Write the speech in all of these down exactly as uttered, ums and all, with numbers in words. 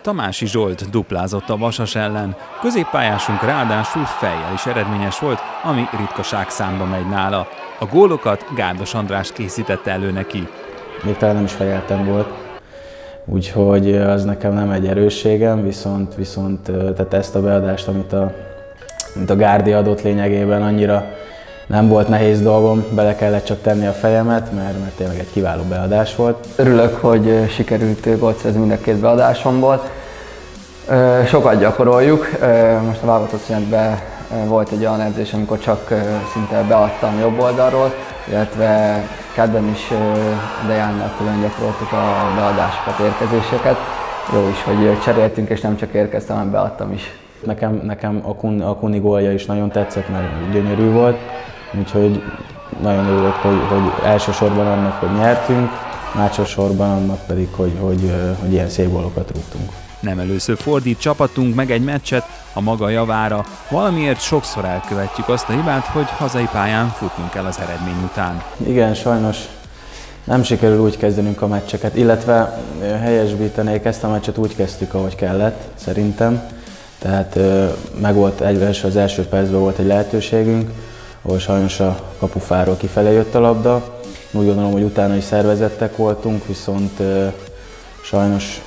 Tamási Zsolt duplázott a Vasas ellen. Középpályásunk ráadásul fejjel is eredményes volt, ami ritkaság számba megy nála. A gólokat Gárdos András készítette elő neki. Még talán nem is fejeltem volt, úgyhogy az nekem nem egy erősségem, viszont, viszont tehát ezt a beadást, amit a, amit a Gárdi adott, lényegében annyira nem volt nehéz dolgom, bele kellett csak tenni a fejemet, mert, mert tényleg egy kiváló beadás volt. Örülök, hogy sikerült gólt szerezni mind a két beadásomból. Sokat gyakoroljuk, most a válogatott szünetben volt egy olyan edzés, amikor csak szinte beadtam jobb oldalról, illetve kedden is Dejánnal külön gyakoroltuk a beadásokat, érkezéseket. Jó is, hogy cseréltünk, és nem csak érkeztem, hanem beadtam is. Nekem, nekem a, Kun, a Kuni gólja is nagyon tetszett, mert gyönyörű volt, úgyhogy nagyon örülök, hogy, hogy elsősorban annak, hogy nyertünk, másodszorban annak pedig, hogy, hogy, hogy ilyen szép gólokat rúgtunk. Nem először fordít csapatunk meg egy meccset a maga javára, valamiért sokszor elkövetjük azt a hibát, hogy hazai pályán futnunk el az eredmény után. Igen, sajnos nem sikerül úgy kezdenünk a meccseket, illetve helyesbítenék, ezt a meccset úgy kezdtük, ahogy kellett, szerintem. Tehát meg volt egyes, az első percben volt egy lehetőségünk, ahol sajnos a kapufáról kifele jött a labda. Úgy gondolom, hogy utána is szervezettek voltunk, viszont sajnos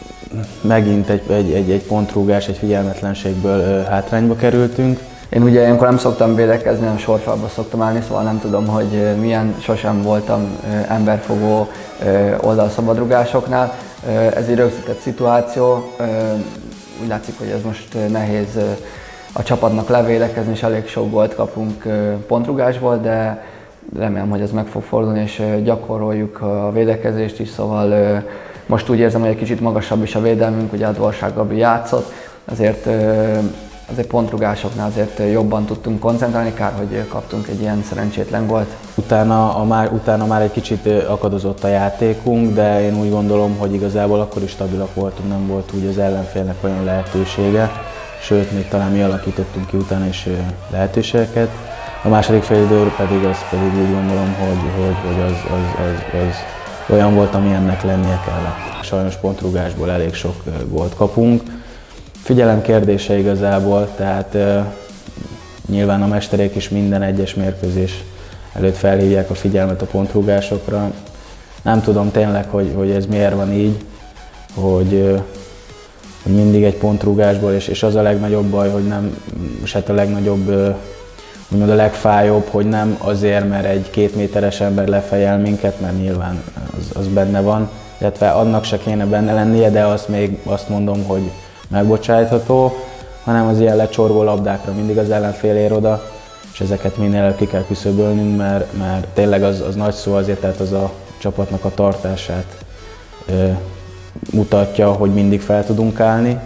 megint egy, egy, egy, egy pontrúgás, egy figyelmetlenségből hátrányba kerültünk. Én ugye ilyenkor nem szoktam védekezni, hanem sorfalba szoktam állni, szóval nem tudom, hogy milyen, sosem voltam emberfogó oldalszabadrugásoknál. Ez egy rögzített szituáció, úgy látszik, hogy ez most nehéz a csapatnak levédekezni, és elég sok gólt kapunk pontrugásból, de remélem, hogy ez meg fog fordulni, és gyakoroljuk a védekezést is, szóval most úgy érzem, hogy egy kicsit magasabb is a védelmünk, ugye a Dvorsák Gabi játszott, azért, azért pontrugásoknál azért jobban tudtunk koncentrálni, kár, hogy kaptunk egy ilyen szerencsétlen gólt. Utána, a már, utána már egy kicsit akadozott a játékunk, de én úgy gondolom, hogy igazából akkor is stabilak voltunk, nem volt úgy az ellenfélnek olyan lehetősége, sőt, még talán mi alakítottunk ki utána is lehetőségeket. A második fél idő pedig, az pedig úgy gondolom, hogy, hogy, hogy az, az, az, az olyan volt, ami ennek lennie kellett. Sajnos pontrugásból elég sok gólt kapunk. Figyelem kérdése igazából, tehát uh, nyilván a mesterék is minden egyes mérkőzés előtt felhívják a figyelmet a pontrugásokra. Nem tudom tényleg, hogy, hogy ez miért van így, hogy, uh, hogy mindig egy pontrugásból, és, és az a legnagyobb baj, hogy nem, se a legnagyobb, uh, úgymond a legfájóbb, hogy nem azért, mert egy két méteres ember lefejel minket, mert nyilván az, az benne van, illetve annak se kéne benne lennie, de azt még azt mondom, hogy megbocsájtható, hanem az ilyen lecsorgó labdákra mindig az ellenfél ér oda, és ezeket minél előbb ki kell küszöbölnünk, mert, mert tényleg az, az nagy szó azért, tehát az a csapatnak a tartását ö, mutatja, hogy mindig fel tudunk állni,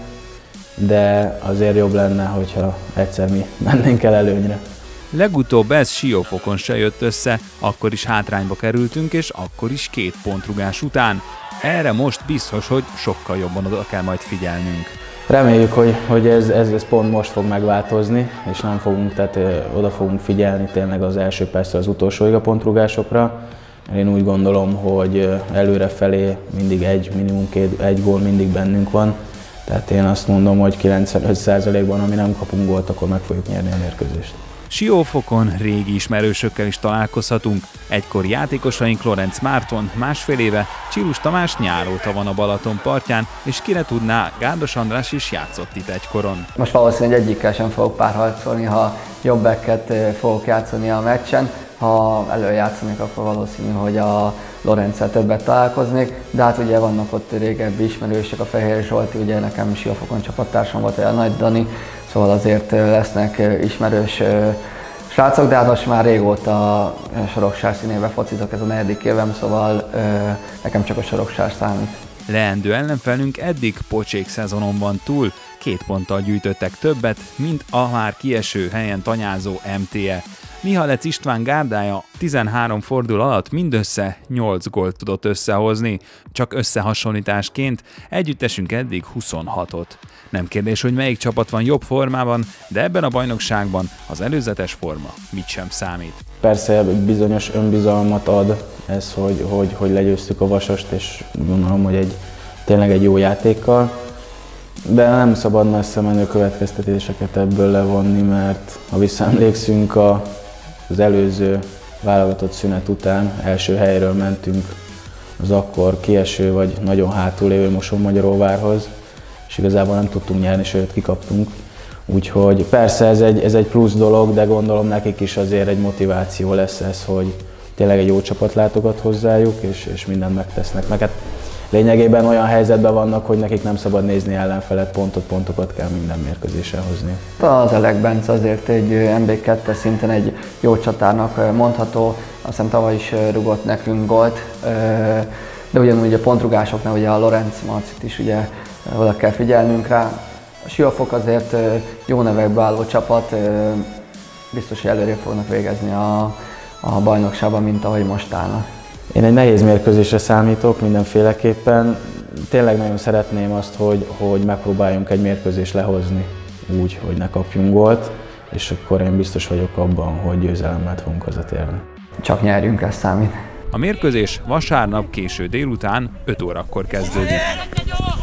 de azért jobb lenne, hogyha egyszer mi mennénk el előnyre. Legutóbb ez Siófokon se jött össze, akkor is hátrányba kerültünk, és akkor is két pontrugás után. Erre most biztos, hogy sokkal jobban oda kell majd figyelnünk. Reméljük, hogy, hogy ez, ez, ez pont most fog megváltozni, és nem fogunk, tehát oda fogunk figyelni tényleg az első perctől az utolsóig a pontrugásokra. Én úgy gondolom, hogy előrefelé mindig egy, minimum két, egy gól mindig bennünk van. Tehát én azt mondom, hogy kilencvenöt százalékban, ami nem kapunk gólt, akkor meg fogjuk nyerni a mérkőzést. Siófokon régi ismerősökkel is találkozhatunk. Egykori játékosaink Lorenz Márton másfél éve, Csillus Tamás nyáróta van a Balaton partján, és kire tudná, Gárdos András is játszott itt egykoron. Most valószínűleg egyikkel sem fogok párharcolni, ha jobb backet fogok játszani a meccsen. Ha előjátszanék, akkor valószínű, hogy a Lorenccel többet találkoznék, de hát ugye vannak ott régebbi ismerősök, a Fehér Zsolti, ugye nekem Siófokon csapattársam volt, a Nagy Dani, szóval azért lesznek ismerős srácok, de hát most már régóta Soroksár színébe focizok, ez a negyedik évem, szóval nekem csak a Soroksár számít. Leendő ellenfelünk eddig pocsék szezonon van túl, két ponttal gyűjtöttek többet, mint a már kieső helyen tanyázó em té e. Mihalec István gárdája tizenhárom fordul alatt mindössze nyolc gólt tudott összehozni, csak összehasonlításként együttesünk eddig huszonhatot. Nem kérdés, hogy melyik csapat van jobb formában, de ebben a bajnokságban az előzetes forma mit sem számít. Persze bizonyos önbizalmat ad ez, hogy, hogy, hogy legyőztük a Vasast, és gondolom, hogy egy, tényleg egy jó játékkal. De nem szabad messze menő következtetéseket ebből levonni, mert ha visszaemlékszünk, a, az előző válogatott szünet után első helyről mentünk az akkor kieső vagy nagyon hátul lévő Mosonmagyaróvárhoz, és igazából nem tudtunk nyerni, sőt kikaptunk. Úgyhogy persze ez egy, ez egy plusz dolog, de gondolom nekik is azért egy motiváció lesz ez, hogy tényleg egy jó csapat látogat hozzájuk, és, és mindent megtesznek. Meg hát lényegében olyan helyzetben vannak, hogy nekik nem szabad nézni ellenfelet, pontot, pontokat kell minden mérkőzésen hozni. Az Elek Bence azért egy em bé kettes szinten egy jó csatárnak mondható, azt hiszem tavaly is rugott nekünk gólt, de ugyanúgy a pontrugásoknál ugye a Lorenz Marcit is ugye oda kell figyelnünk rá. A Siófok azért jó nevekbe álló csapat, biztos, hogy előrébb fognak végezni a, a bajnokságban, mint ahogy most állnak. Én egy nehéz mérkőzésre számítok mindenféleképpen. Tényleg nagyon szeretném azt, hogy, hogy megpróbáljunk egy mérkőzést lehozni úgy, hogy ne kapjunk gólt, és akkor én biztos vagyok abban, hogy győzelemmel fogunk hazatérni. Csak nyerjünk, ez számít. A mérkőzés vasárnap késő délután öt órakor kezdődik.